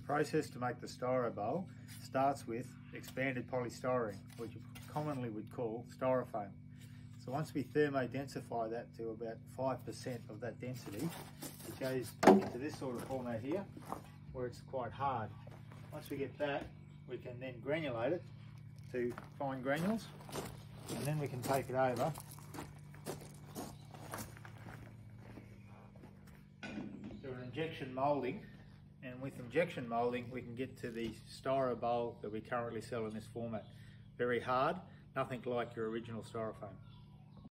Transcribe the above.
process to make the Styrobowl starts with expanded polystyrene, which you commonly would call Styrofoam. So once we thermodensify that to about 5% of that density, it goes into this sort of format here, where it's quite hard. Once we get that, we can then granulate it to fine granules, and then we can take it over to an injection moulding, and with injection moulding we can get to the Styrobowl that we currently sell in this format. Very hard, nothing like your original Styrofoam.